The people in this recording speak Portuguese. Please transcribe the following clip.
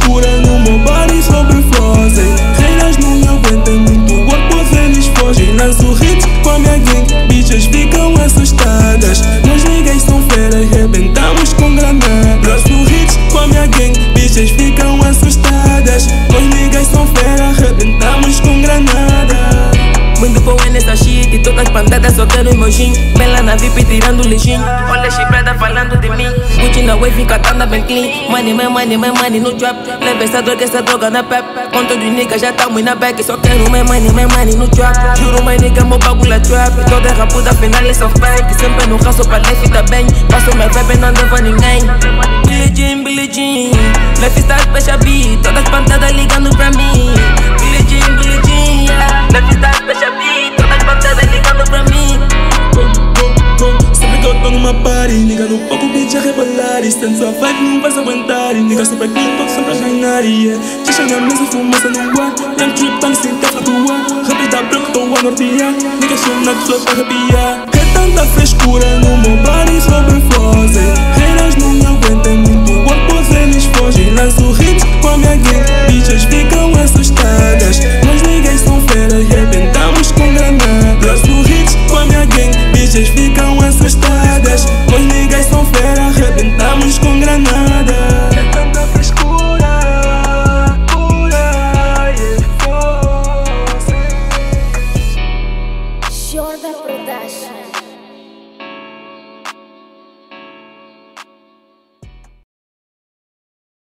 frescura no meu body sobre frozen. Reinas não me aguentam, muito corpo eles fogem. Lanço hits com a minha gang, bichas ficam assustadas. Nós niggas são feras, rebentamos com granada. Lanço hits com a minha gang, bichas ficam assustadas. Nós niggas são feras, rebentamos com granada. Muito boa nessa shit e todas pandadas só quero o meu gin. Bela na VIP tirando o lixinho. Olha chifrada falando de mim. Gucci na wave catando bem clean. Money, money no trap. Leva essa droga na pep. Com todos os niggas já tamo na back. Só quero money no trap. Juro, my nigga, meu bagulho é trap. Toda rapuda final é só fake. Sempre no raço pra life tá bem. Passo minha vibe, não devo a ninguém. Billie Jean. Lifestyle fecha beat. Todas pandadas ligando pra mim. Billie Jean, yeah. Lifestyle fecha beat. Todas pandadas ligando pra mim. Sempre que eu tô numa party, nigga, no palco bitch a rebolar. E sendo sua vibe não vais aguentar. E nigga sempre aqui, todos sempre a ganhar. Yeah. Xixa na mesa, fumaça no ar. Young trip, tá me sentindo flutuar. Rápida branca, tô a nortear. Nigga show na club pra arrepiar. É tanta frescura no meu body sobre frozen. Reinas não me aguentam, muito corpo eles fogem. Lanço hits com a minha gang, bichas ficam assustadas. Nós niggas são feras, rebentamos com granada. Lanço hits com a minha gang, bichas ficam assustadas. Nós niggas são feras, rebentamos com granada. É tanta frescura, pura, yeah, Jordan Production.